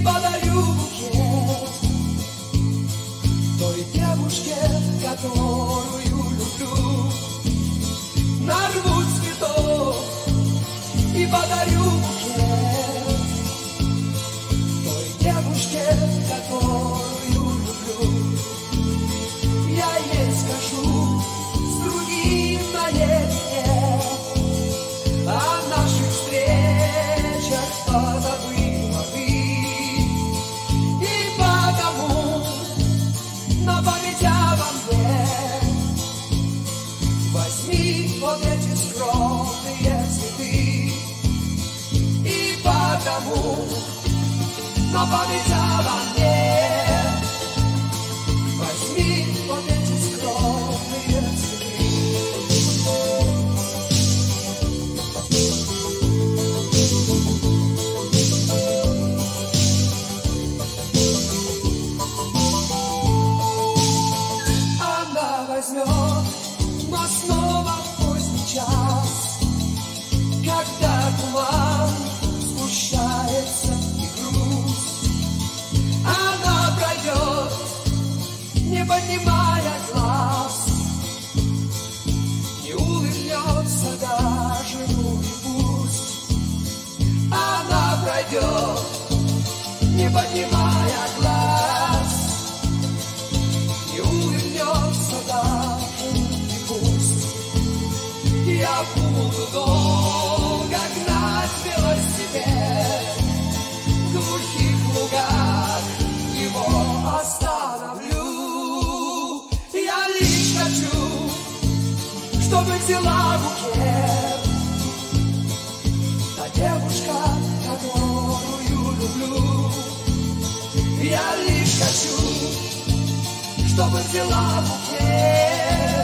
подарю букет той девушке, которую люблю. Нарву цветов и подарю букет той девушке, которую люблю. Я ей скажу с другим наедине о наших встречах позабыла ты, и потому на память обо мне возьми вот эти скромные цветы, и потому на память обо мне возьми вот эти скромные цветы. Она возьмет, но снова в поздний час, когда туман сгущается и грусть. Она пройдет, не поднимая глаз, не улыбнется даже, ну и пусть. Она пройдет, не поднимая глаз, не улыбнется даже, и пусть. Я буду долго гнать велосипед в глухих лугах, его остановлю. Я лишь хочу, чтобы взяла букет та девушка, которую люблю. Я лишь хочу, чтобы взяла букет